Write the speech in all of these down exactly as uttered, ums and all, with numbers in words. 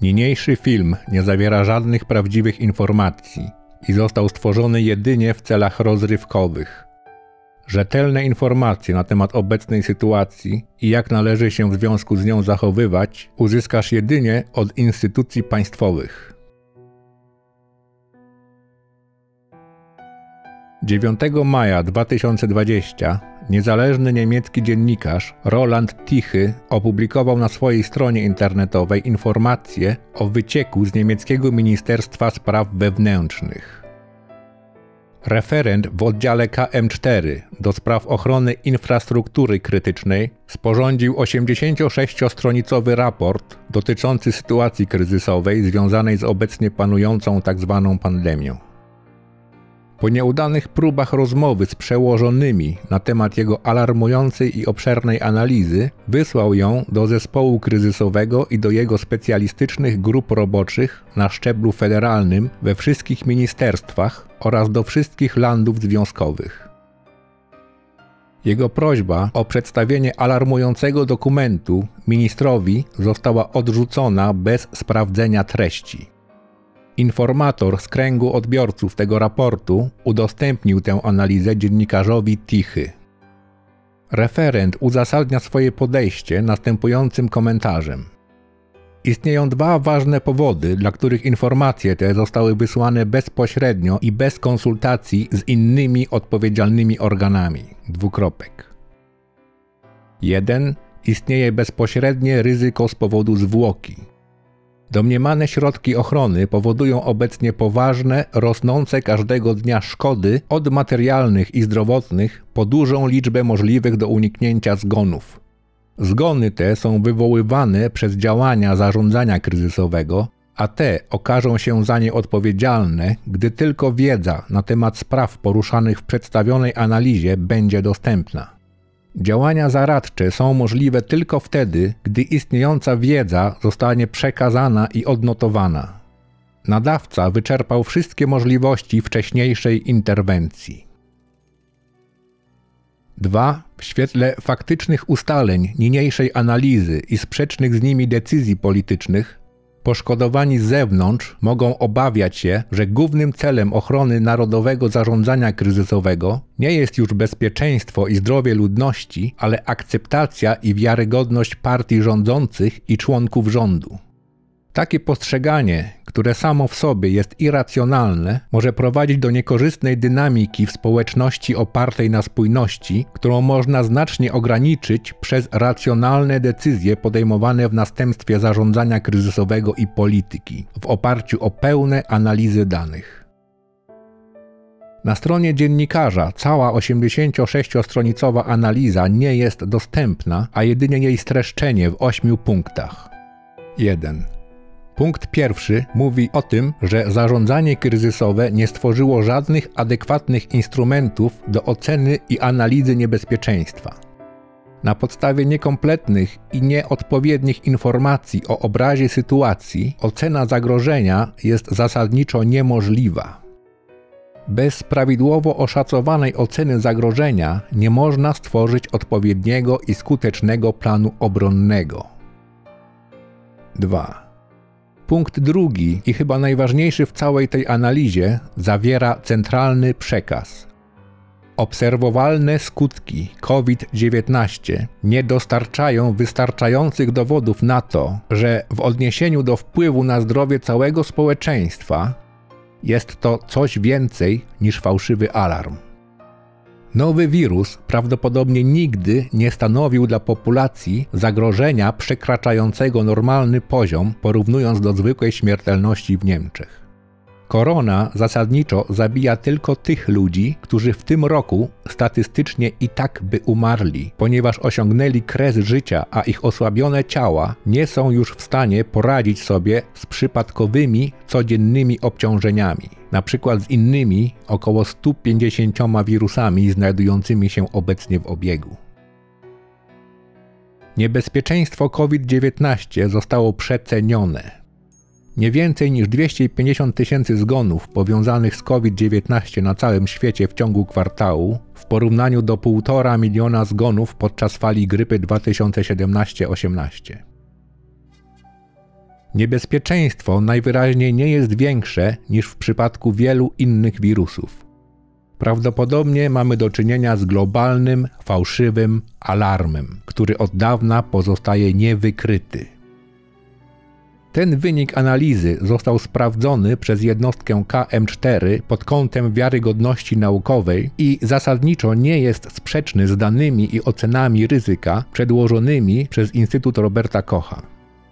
Niniejszy film nie zawiera żadnych prawdziwych informacji i został stworzony jedynie w celach rozrywkowych. Rzetelne informacje na temat obecnej sytuacji i jak należy się w związku z nią zachowywać uzyskasz jedynie od instytucji państwowych. dziewiątego maja dwa tysiące dwudziestego niezależny niemiecki dziennikarz Roland Tichy opublikował na swojej stronie internetowej informacje o wycieku z niemieckiego Ministerstwa Spraw Wewnętrznych. Referent w oddziale K M cztery do spraw ochrony infrastruktury krytycznej sporządził osiemdziesięciosześciostronicowy raport dotyczący sytuacji kryzysowej związanej z obecnie panującą tzw. pandemią. Po nieudanych próbach rozmowy z przełożonymi na temat jego alarmującej i obszernej analizy, wysłał ją do zespołu kryzysowego i do jego specjalistycznych grup roboczych na szczeblu federalnym we wszystkich ministerstwach oraz do wszystkich landów związkowych. Jego prośba o przedstawienie alarmującego dokumentu ministrowi została odrzucona bez sprawdzenia treści. Informator z kręgu odbiorców tego raportu udostępnił tę analizę dziennikarzowi Tichy. Referent uzasadnia swoje podejście następującym komentarzem. Istnieją dwa ważne powody, dla których informacje te zostały wysłane bezpośrednio i bez konsultacji z innymi odpowiedzialnymi organami. Dwukropek. jeden. Istnieje bezpośrednie ryzyko z powodu zwłoki. Domniemane środki ochrony powodują obecnie poważne, rosnące każdego dnia szkody od materialnych i zdrowotnych po dużą liczbę możliwych do uniknięcia zgonów. Zgony te są wywoływane przez działania zarządzania kryzysowego, a te okażą się za nie odpowiedzialne, gdy tylko wiedza na temat spraw poruszanych w przedstawionej analizie będzie dostępna. Działania zaradcze są możliwe tylko wtedy, gdy istniejąca wiedza zostanie przekazana i odnotowana. Nadawca wyczerpał wszystkie możliwości wcześniejszej interwencji. dwa. W świetle faktycznych ustaleń niniejszej analizy i sprzecznych z nimi decyzji politycznych, poszkodowani z zewnątrz mogą obawiać się, że głównym celem ochrony narodowego zarządzania kryzysowego nie jest już bezpieczeństwo i zdrowie ludności, ale akceptacja i wiarygodność partii rządzących i członków rządu. Takie postrzeganie, które samo w sobie jest irracjonalne, może prowadzić do niekorzystnej dynamiki w społeczności opartej na spójności, którą można znacznie ograniczyć przez racjonalne decyzje podejmowane w następstwie zarządzania kryzysowego i polityki, w oparciu o pełne analizy danych. Na stronie dziennikarza cała osiemdziesięciosześciostronicowa analiza nie jest dostępna, a jedynie jej streszczenie w ośmiu punktach. jeden. Punkt pierwszy mówi o tym, że zarządzanie kryzysowe nie stworzyło żadnych adekwatnych instrumentów do oceny i analizy niebezpieczeństwa. Na podstawie niekompletnych i nieodpowiednich informacji o obrazie sytuacji ocena zagrożenia jest zasadniczo niemożliwa. Bez prawidłowo oszacowanej oceny zagrożenia nie można stworzyć odpowiedniego i skutecznego planu obronnego. dwa. Punkt drugi i chyba najważniejszy w całej tej analizie zawiera centralny przekaz. Obserwowalne skutki COVID dziewiętnaście nie dostarczają wystarczających dowodów na to, że w odniesieniu do wpływu na zdrowie całego społeczeństwa jest to coś więcej niż fałszywy alarm. Nowy wirus prawdopodobnie nigdy nie stanowił dla populacji zagrożenia przekraczającego normalny poziom, porównując do zwykłej śmiertelności w Niemczech. Korona zasadniczo zabija tylko tych ludzi, którzy w tym roku statystycznie i tak by umarli, ponieważ osiągnęli kres życia, a ich osłabione ciała nie są już w stanie poradzić sobie z przypadkowymi, codziennymi obciążeniami, na przykład z innymi około stu pięćdziesięcioma wirusami znajdującymi się obecnie w obiegu. Niebezpieczeństwo COVID dziewiętnaście zostało przecenione. Nie więcej niż dwieście pięćdziesiąt tysięcy zgonów powiązanych z COVID dziewiętnaście na całym świecie w ciągu kwartału w porównaniu do półtora miliona zgonów podczas fali grypy dwa tysiące siedemnaście osiemnaście. Niebezpieczeństwo najwyraźniej nie jest większe niż w przypadku wielu innych wirusów. Prawdopodobnie mamy do czynienia z globalnym, fałszywym alarmem, który od dawna pozostaje niewykryty. Ten wynik analizy został sprawdzony przez jednostkę K M cztery pod kątem wiarygodności naukowej i zasadniczo nie jest sprzeczny z danymi i ocenami ryzyka przedłożonymi przez Instytut Roberta Kocha.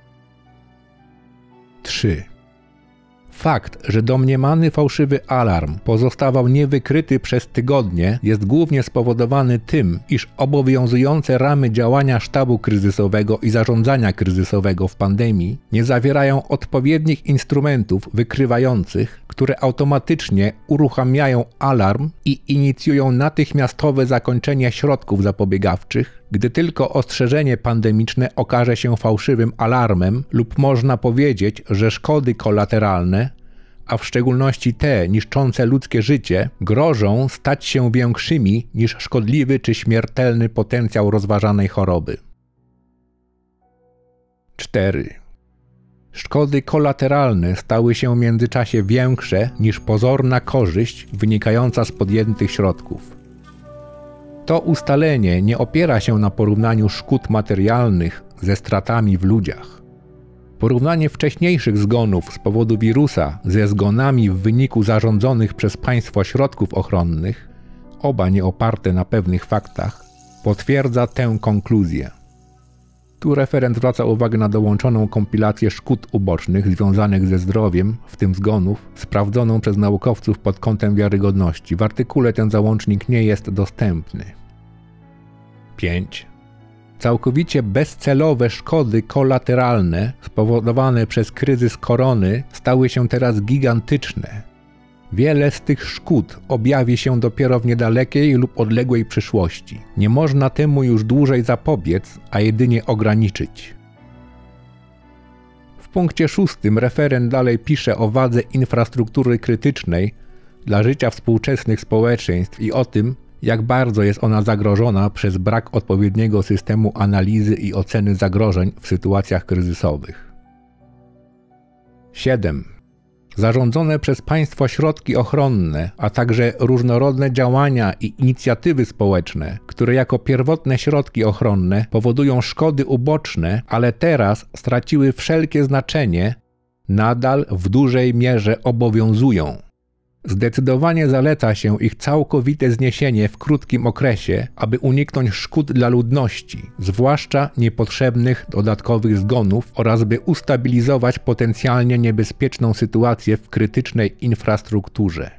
trzy. Fakt, że domniemany fałszywy alarm pozostawał niewykryty przez tygodnie, jest głównie spowodowany tym, iż obowiązujące ramy działania sztabu kryzysowego i zarządzania kryzysowego w pandemii nie zawierają odpowiednich instrumentów wykrywających, które automatycznie uruchamiają alarm i inicjują natychmiastowe zakończenie środków zapobiegawczych, gdy tylko ostrzeżenie pandemiczne okaże się fałszywym alarmem lub można powiedzieć, że szkody kolateralne, a w szczególności te niszczące ludzkie życie, grożą stać się większymi niż szkodliwy czy śmiertelny potencjał rozważanej choroby. cztery. Szkody kolateralne stały się w międzyczasie większe niż pozorna korzyść wynikająca z podjętych środków. To ustalenie nie opiera się na porównaniu szkód materialnych ze stratami w ludziach. Porównanie wcześniejszych zgonów z powodu wirusa ze zgonami w wyniku zarządzonych przez państwo środków ochronnych, oba nie oparte na pewnych faktach, potwierdza tę konkluzję. Tu referent zwraca uwagę na dołączoną kompilację szkód ubocznych związanych ze zdrowiem, w tym zgonów, sprawdzoną przez naukowców pod kątem wiarygodności. W artykule ten załącznik nie jest dostępny. pięć. Całkowicie bezcelowe szkody kolateralne spowodowane przez kryzys korony stały się teraz gigantyczne. Wiele z tych szkód objawi się dopiero w niedalekiej lub odległej przyszłości. Nie można temu już dłużej zapobiec, a jedynie ograniczyć. W punkcie szóstym referent dalej pisze o wadze infrastruktury krytycznej dla życia współczesnych społeczeństw i o tym, jak bardzo jest ona zagrożona przez brak odpowiedniego systemu analizy i oceny zagrożeń w sytuacjach kryzysowych. siedem. Zarządzone przez państwo środki ochronne, a także różnorodne działania i inicjatywy społeczne, które jako pierwotne środki ochronne powodują szkody uboczne, ale teraz straciły wszelkie znaczenie, nadal w dużej mierze obowiązują. Zdecydowanie zaleca się ich całkowite zniesienie w krótkim okresie, aby uniknąć szkód dla ludności, zwłaszcza niepotrzebnych dodatkowych zgonów oraz by ustabilizować potencjalnie niebezpieczną sytuację w krytycznej infrastrukturze.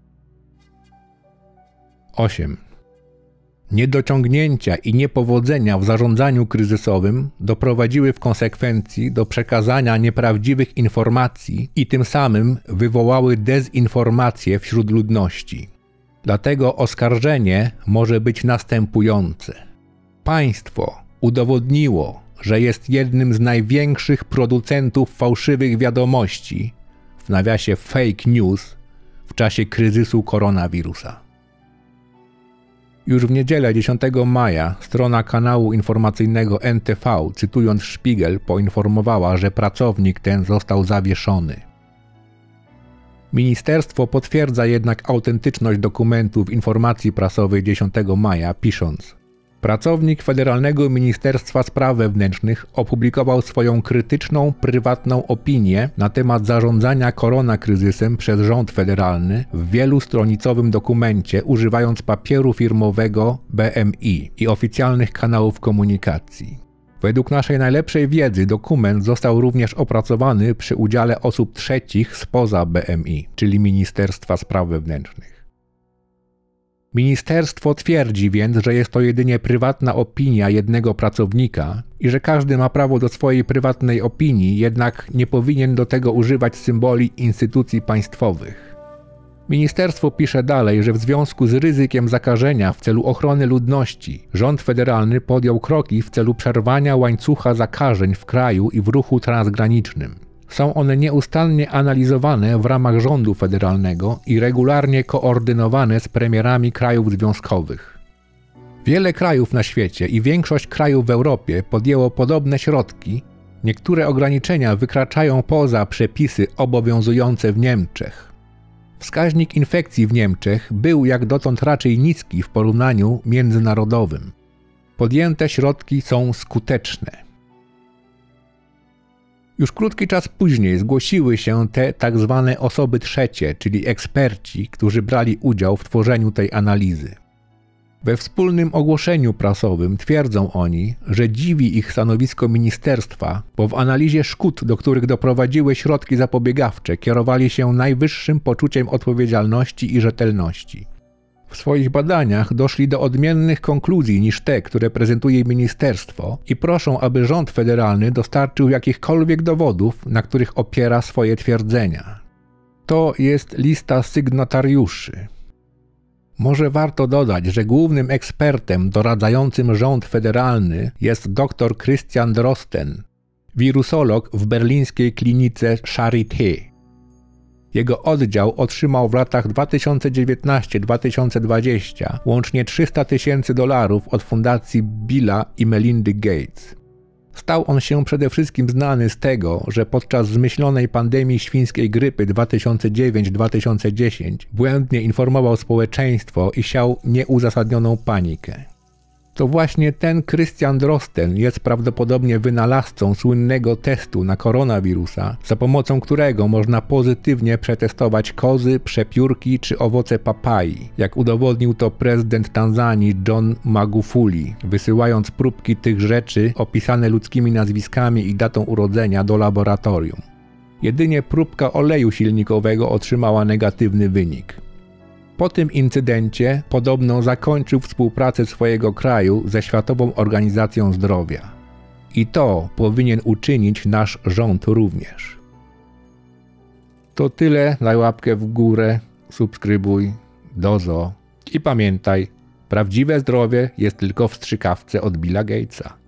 osiem. Niedociągnięcia i niepowodzenia w zarządzaniu kryzysowym doprowadziły w konsekwencji do przekazania nieprawdziwych informacji i tym samym wywołały dezinformację wśród ludności. Dlatego oskarżenie może być następujące. Państwo udowodniło, że jest jednym z największych producentów fałszywych wiadomości, w nawiasie fake news, w czasie kryzysu koronawirusa. Już w niedzielę dziesiątego maja strona kanału informacyjnego N T V, cytując Szpiegel, poinformowała, że pracownik ten został zawieszony. Ministerstwo potwierdza jednak autentyczność dokumentów informacji prasowej dziesiątego maja, pisząc: pracownik Federalnego Ministerstwa Spraw Wewnętrznych opublikował swoją krytyczną, prywatną opinię na temat zarządzania koronakryzysem przez rząd federalny w wielostronicowym dokumencie, używając papieru firmowego B M I i oficjalnych kanałów komunikacji. Według naszej najlepszej wiedzy dokument został również opracowany przy udziale osób trzecich spoza B M I, czyli Ministerstwa Spraw Wewnętrznych. Ministerstwo twierdzi więc, że jest to jedynie prywatna opinia jednego pracownika i że każdy ma prawo do swojej prywatnej opinii, jednak nie powinien do tego używać symboli instytucji państwowych. Ministerstwo pisze dalej, że w związku z ryzykiem zakażenia w celu ochrony ludności rząd federalny podjął kroki w celu przerwania łańcucha zakażeń w kraju i w ruchu transgranicznym. Są one nieustannie analizowane w ramach rządu federalnego i regularnie koordynowane z premierami krajów związkowych. Wiele krajów na świecie i większość krajów w Europie podjęło podobne środki, Niektóre ograniczenia wykraczają poza przepisy obowiązujące w Niemczech. Wskaźnik infekcji w Niemczech był jak dotąd raczej niski w porównaniu międzynarodowym. Podjęte środki są skuteczne. Już krótki czas później zgłosiły się te tak zwane osoby trzecie, czyli eksperci, którzy brali udział w tworzeniu tej analizy. We wspólnym ogłoszeniu prasowym twierdzą oni, że dziwi ich stanowisko ministerstwa, bo w analizie szkód, do których doprowadziły środki zapobiegawcze, kierowali się najwyższym poczuciem odpowiedzialności i rzetelności. W swoich badaniach doszli do odmiennych konkluzji niż te, które prezentuje ministerstwo i proszą, aby rząd federalny dostarczył jakichkolwiek dowodów, na których opiera swoje twierdzenia. To jest lista sygnatariuszy. Może warto dodać, że głównym ekspertem doradzającym rząd federalny jest dr Christian Drosten, wirusolog w berlińskiej klinice Charité. Jego oddział otrzymał w latach dwa tysiące dziewiętnastym do dwa tysiące dwudziestego łącznie trzysta tysięcy dolarów od fundacji Billa i Melindy Gates. Stał on się przede wszystkim znany z tego, że podczas zmyślonej pandemii świńskiej grypy dwa tysiące dziewiątego do dwa tysiące dziesiątego błędnie informował społeczeństwo i siał nieuzasadnioną panikę. To właśnie ten Christian Drosten jest prawdopodobnie wynalazcą słynnego testu na koronawirusa, za pomocą którego można pozytywnie przetestować kozy, przepiórki czy owoce papai, jak udowodnił to prezydent Tanzanii John Magufuli, wysyłając próbki tych rzeczy opisane ludzkimi nazwiskami i datą urodzenia do laboratorium. Jedynie próbka oleju silnikowego otrzymała negatywny wynik. Po tym incydencie podobno zakończył współpracę swojego kraju ze Światową Organizacją Zdrowia. I to powinien uczynić nasz rząd również. To tyle, daj łapkę w górę, subskrybuj, dozo i pamiętaj, prawdziwe zdrowie jest tylko w strzykawce od Billa Gatesa.